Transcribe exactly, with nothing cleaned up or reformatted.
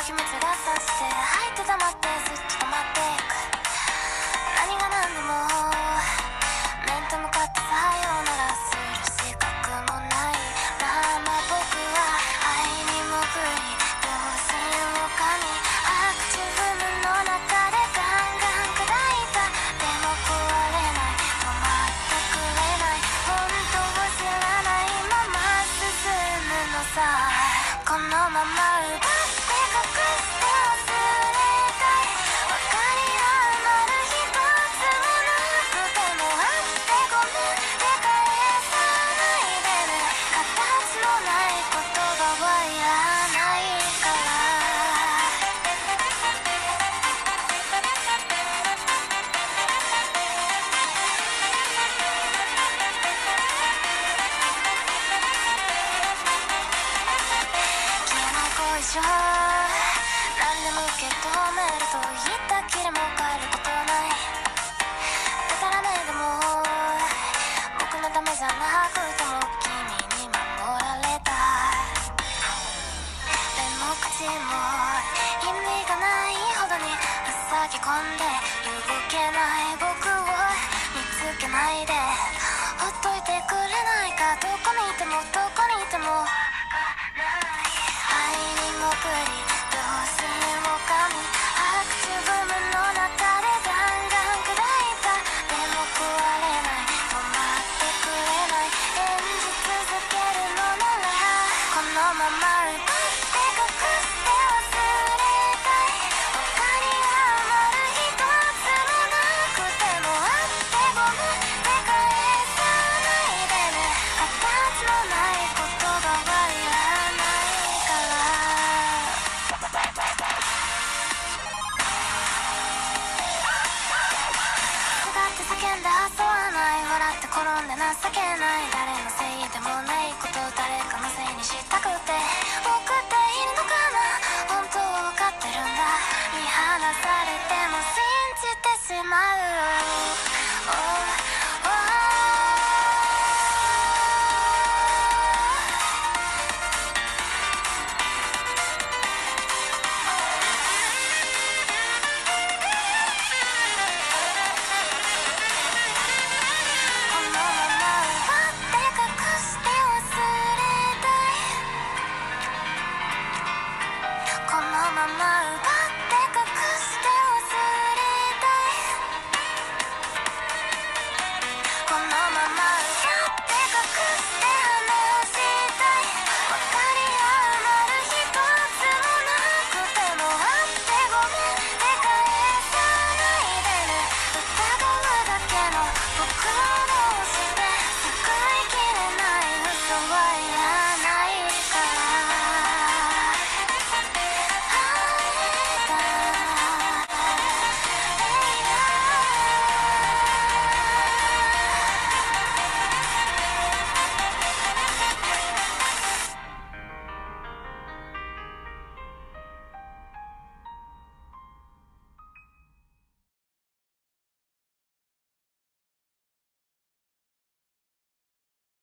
秘密がさして吐いて溜まってずっと止まっていく。何が何でも面と向かってさようならする資格もないまま僕は愛に潜り両親を噛みアクチブムの中でガンガン砕いた。でも壊れない止まってくれない本当を知らないまま進むのさ。このまま奪って隠して忘れたい。分かり合う丸一つもなくてもあってごめんって返さないでね。形のない言葉はいらないから。消えない後遺症何でも受け止めると言ったきりも変えることない。でたらめでも僕のためじゃなくても君に守られた。目も口も意味がないほどに塞ぎ込んで動けない僕を見つけないでほっといてくれないか。どこにいてもどこにいても愛に潜り両親を噛みアクチブムの中でガンガン砕いた。でも壊れない止まってくれない演じ続けるのならこのまま奪って隠して忘れたい。分かり合う丸一つもなくてもあってごめんって返さないでね。形のない言葉はいらないから。すがって叫んで遊ばない笑って転んで情けない誰のせいでもない